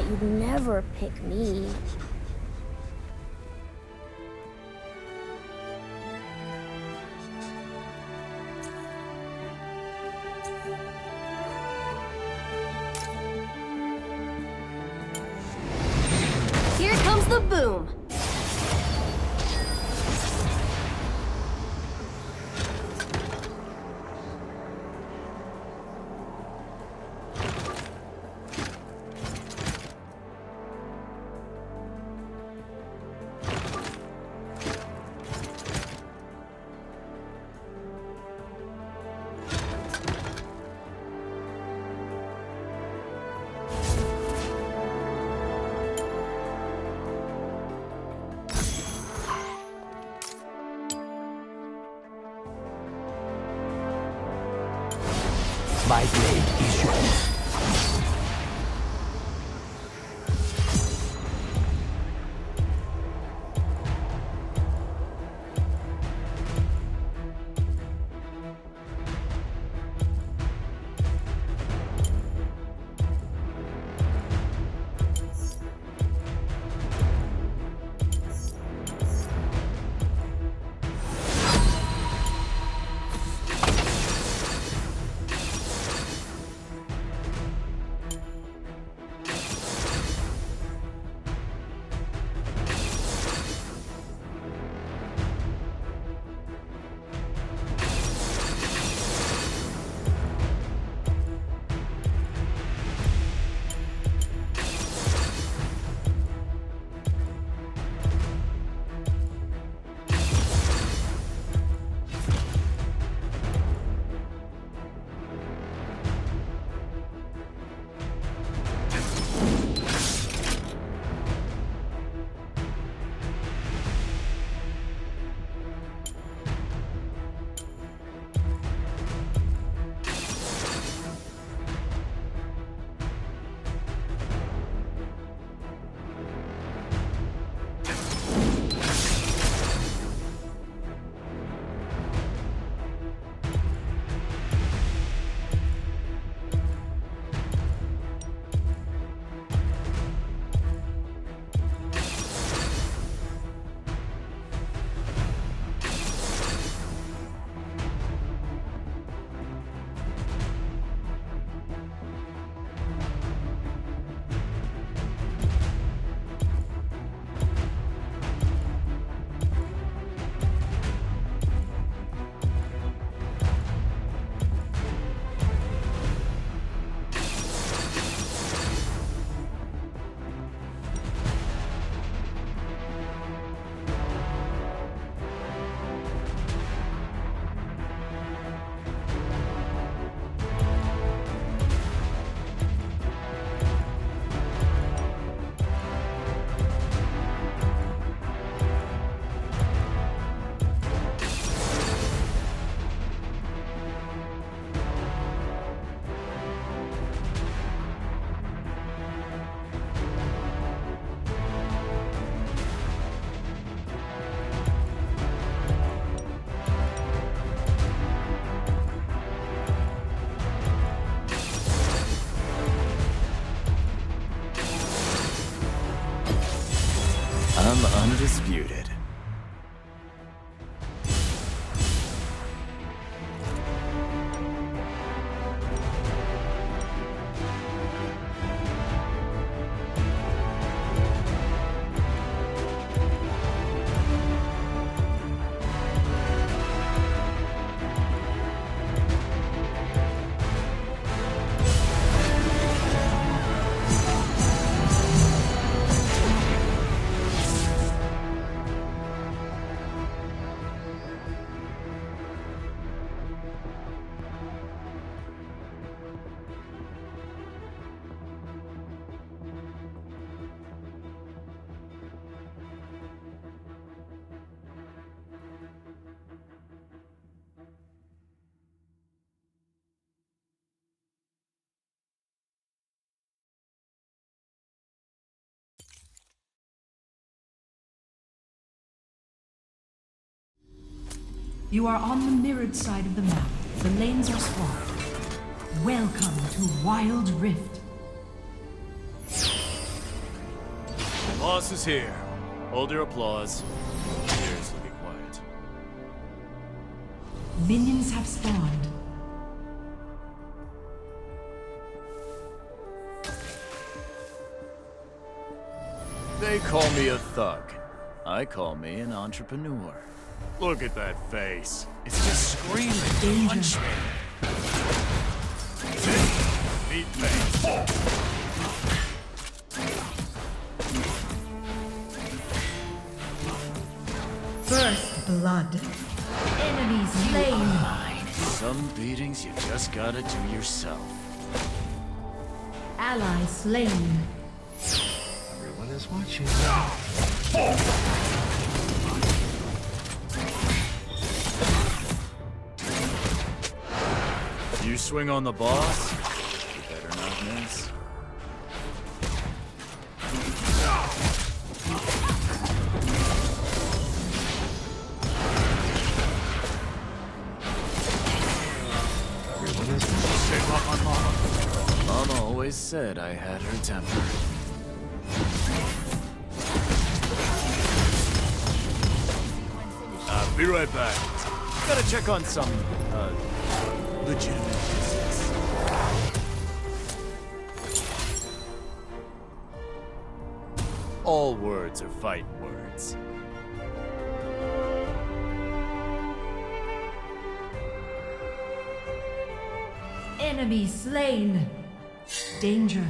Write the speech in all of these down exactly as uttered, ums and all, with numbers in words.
you'd never pick me. Here comes the boom. My blade is yours. I'm undisputed. You are on the mirrored side of the map. The lanes are swapped. Welcome to Wild Rift. Boss is here. Hold your applause. Seriously, be quiet. Minions have spawned. They call me a thug. I call me an entrepreneur. Look at that face. It's just screaming. Danger. Punch me. Meet me. First blood. Enemies slain. Some beatings you just gotta do yourself. Ally slain. Everyone is watching. You swing on the boss, you better not miss. Everyone is watching. Mama always said I had her temper. I'll be right back. Gotta check on some, uh, legitimate business. All words are fight words. Enemy slain. Danger.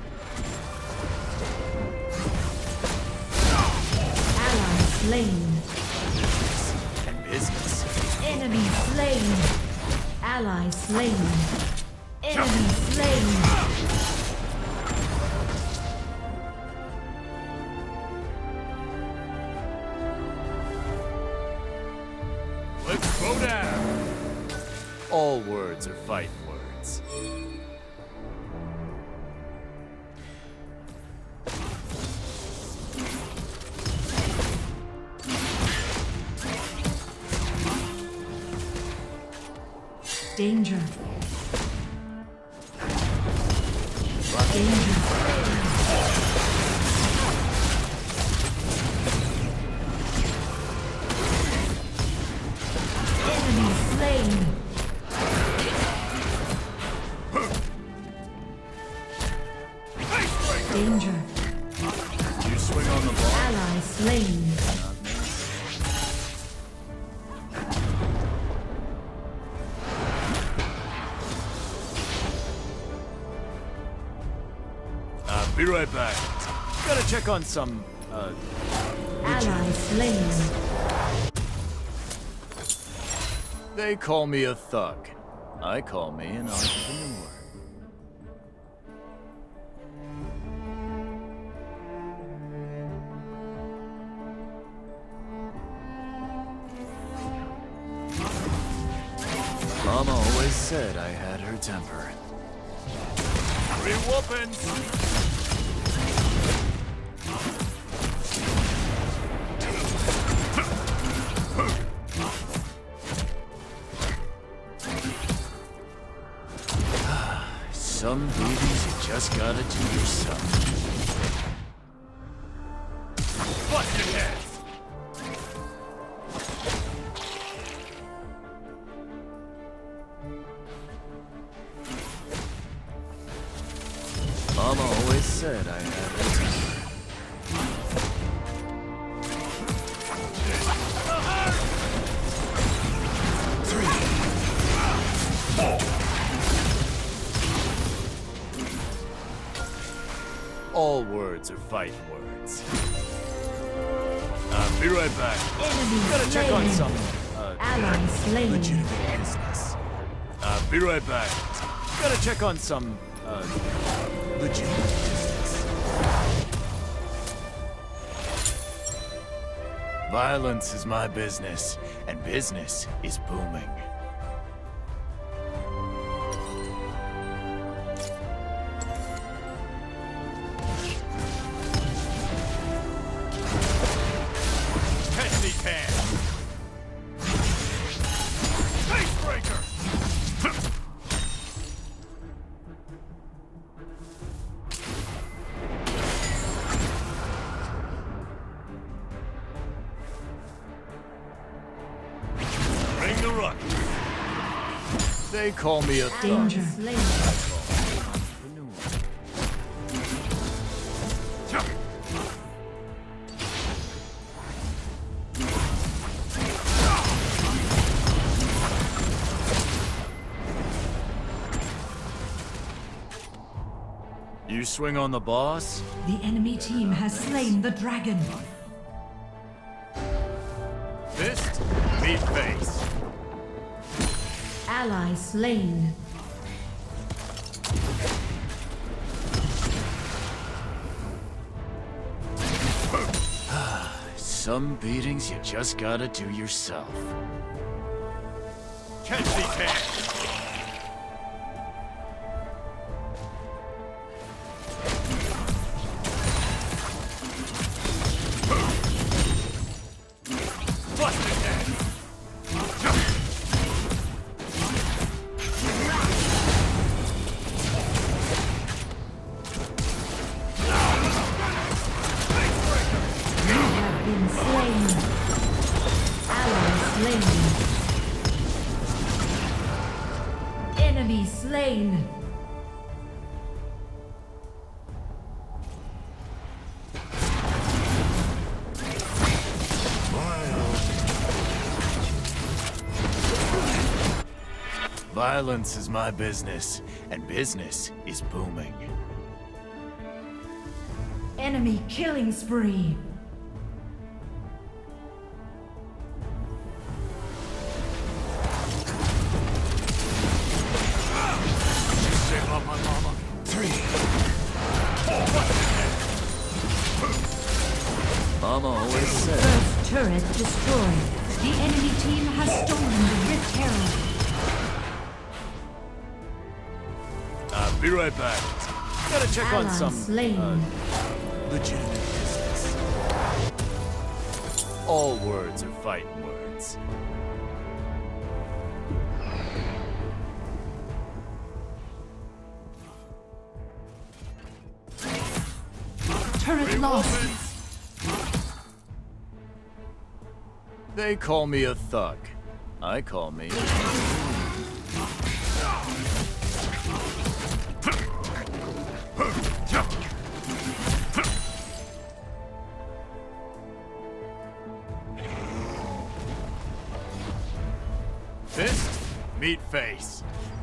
Ally slain. And business. Enemy slain. Ally slain. Enemy slain. Let's go down. All words are fight words. Danger. Danger. Enemy slain. Danger. You swing on the ball. Ally slain. I'll be right back. Gotta check on some, uh, Ally slain. they call me a thug. I call me an entrepreneur. Mama always said I had her temper. Three whoopings! Some duties you just gotta do yourself. Busted heads! Mama always said I had her temper. All words are fight words. I'll be right back. Enemy Gotta check on slain. some uh, Ally slain. legitimate business. I'll be right back. Gotta check on some uh, legitimate business. Violence is my business, and business is booming. Catch these hands! Facebreaker! They call me a thug. Danger. Entrepreneur. You swing on the boss? The enemy team has slain the dragon. Fist, meet face. Ally slain. Some beatings you just gotta do yourself. Catch these hands! Enemy slain. Violence is my business, and business is booming. Enemy killing spree. Mama always said. First turret destroyed. The enemy team has stolen the Rift Herald. I'll be right back. Gotta check Ally on some slain. Uh, legitimate business. All words are fighting words. Turret lost. They call me a thug. I call me. Fist, meet face.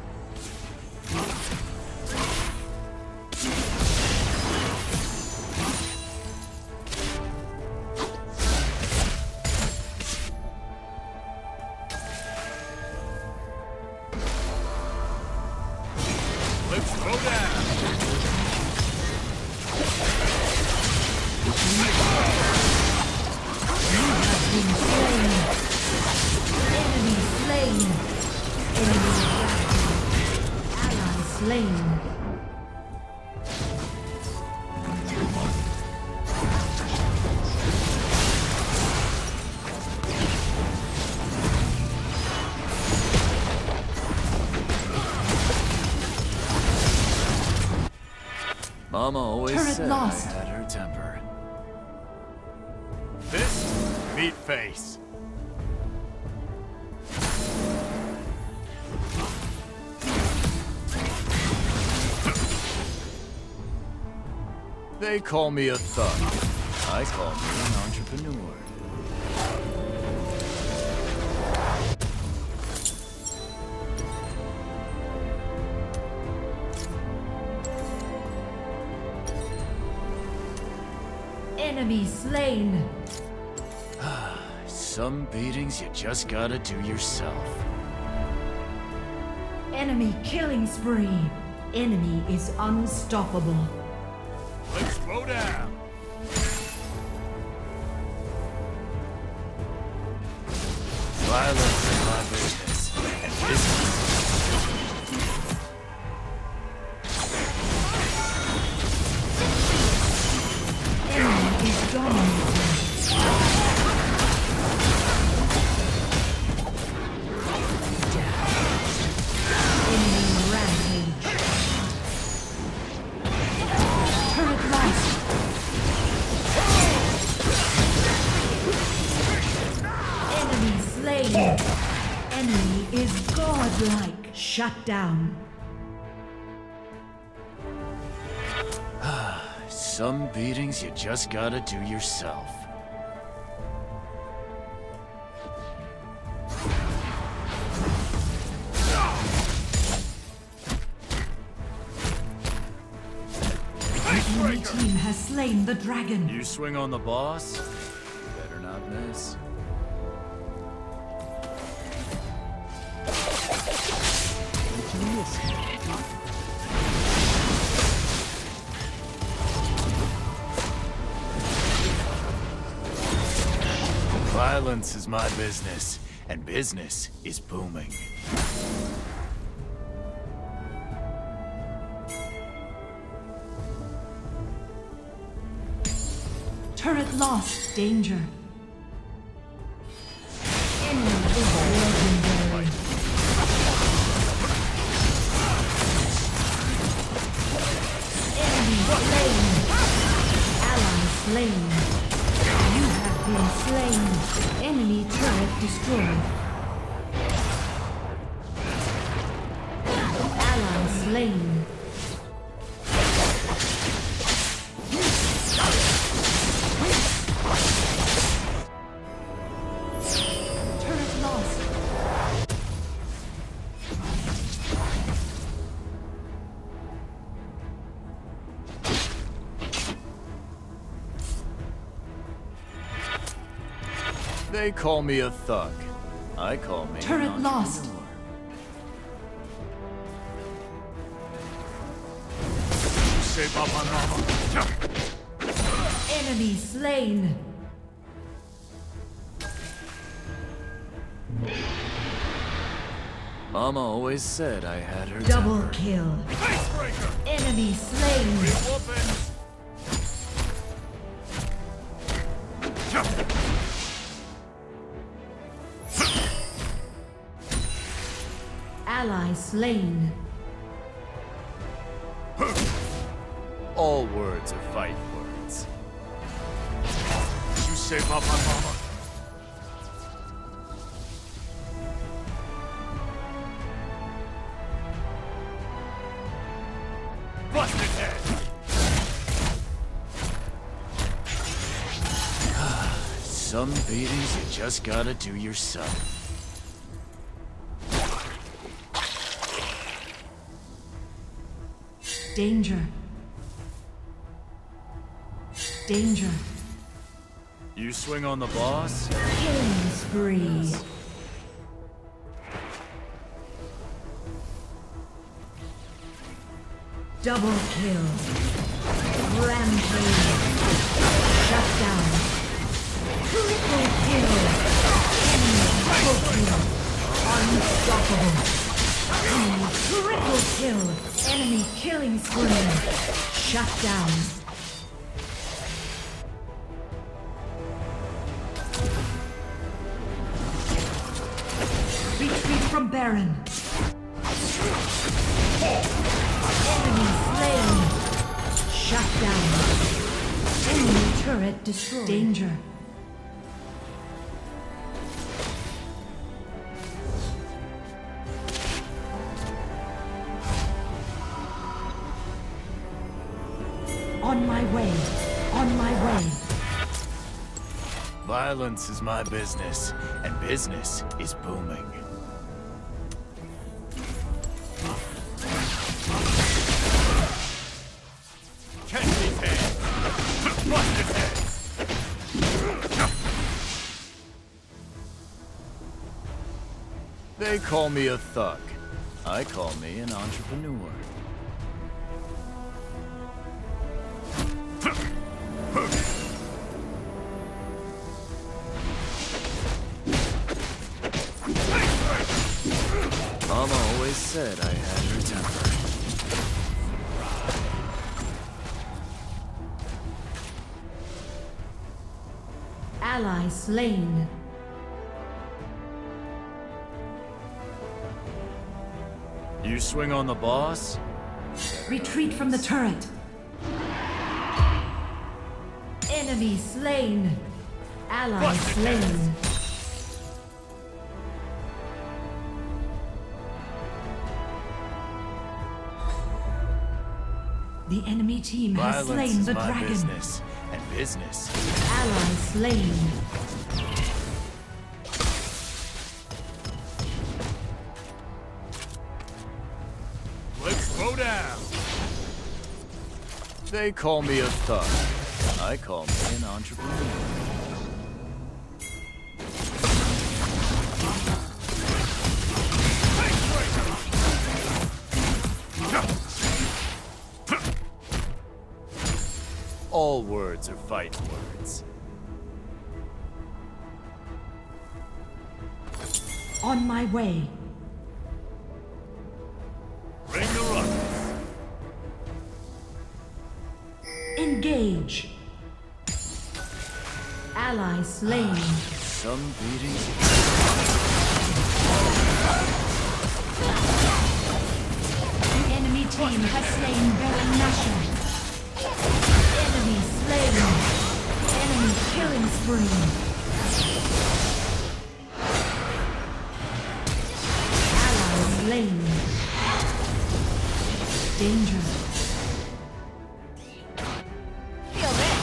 Let's go down. Been slain. Enemy slain. Enemy ally slain. Mama always Turret said lost. I had her temper. Fist, meet face. They call me a thug. I call me an entrepreneur. Enemy slain. Some beatings you just gotta do yourself. Enemy killing spree. Enemy is unstoppable. Let's slow down. Violence is my business, and business. Enemy is dominating. Enemy rampage. Turret lost. Enemy slain. Shut down. Some beatings you just gotta do yourself. The enemy team has slain the dragon. You swing on the boss? You better not miss. Violence is my business, and business is booming. Turret lost. Danger. Enemy is legendary. Enemy slain. Ally slain. You have been slain. Enemy turret destroyed. Ally slain. Turret lost. They call me a thug. I call me Turret an lost. entrepreneur. Enemy slain. Mama always said I had her Double temper. kill. Enemy slain. Ally slain. All words are fight words. You say Papa Mama. Busted head. Some beatings you just gotta do yourself. Danger. Danger. You swing on the boss? Killing spree. Double kill. Rampage. Shut down. Triple kill. Enemy triple kill. Unstoppable. Enemy triple kill. Enemy killing spree. Shut down. Retreat from Baron. Enemy slain. Shut down. Enemy turret destroyed. Danger. On my way. On my way. Violence is my business, and business is booming. Catch these hands! Bust his head! They call me a thug. I call me an entrepreneur. Mama always said I had her temper. Ally slain. You swing on the boss? Retreat from the turret. Enemy slain. Ally slain. The enemy team has Violence slain is the my dragon. business, and business. Ally slain. Let's go down. They call me a thug. I call me an entrepreneur. All words are fight words. On my way. Bring the runners. Engage. Ally slain. Some beatings. The enemy team has slain Baron Nashor. Enemy slain. Enemy killing spree. Ally slain. Danger. Feel this.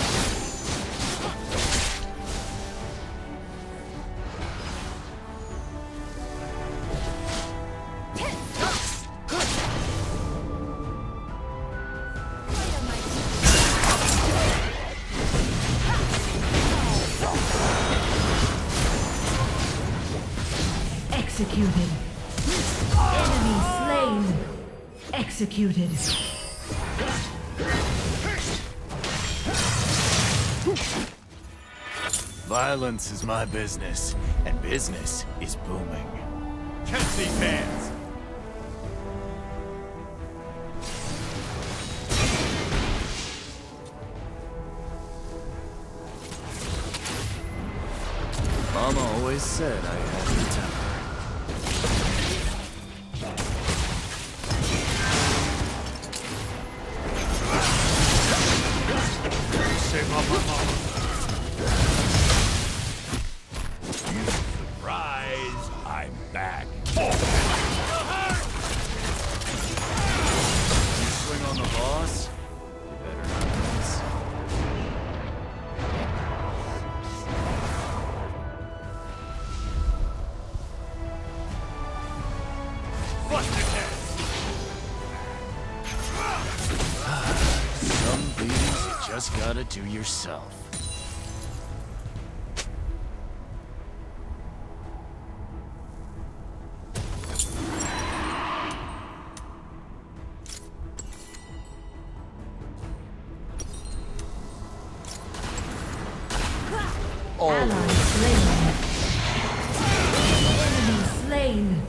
Executed. Enemy slain. Executed. Violence is my business, and business is booming. Catch these hands! Mama always said I had the temper. Save up my mama. Surprise! I'm back. You swing on the boss? You better not miss. Some beatings you just gotta do yourself. All Ally slain. Enemy slain.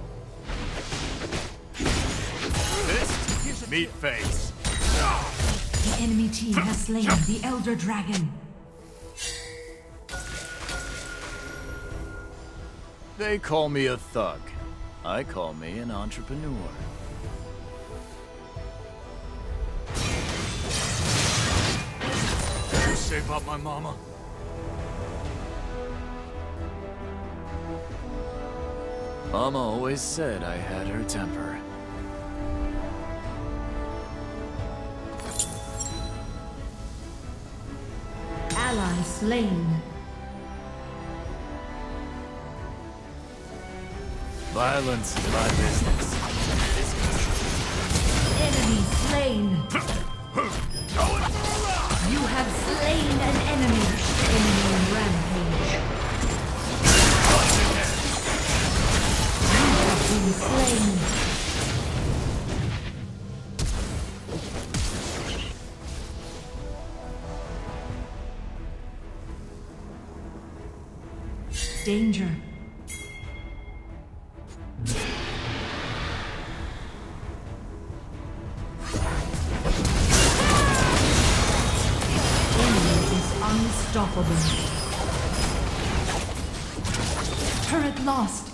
this meat face. The enemy team has slain the Elder Dragon. They call me a thug. I call me an entrepreneur. You save up my mama? Mama always said I had her temper. Ally slain. Violence is my business. Enemy slain. You have slain an enemy. Enemy rampage. You have been slain. Danger. Unstoppable. Turret lost.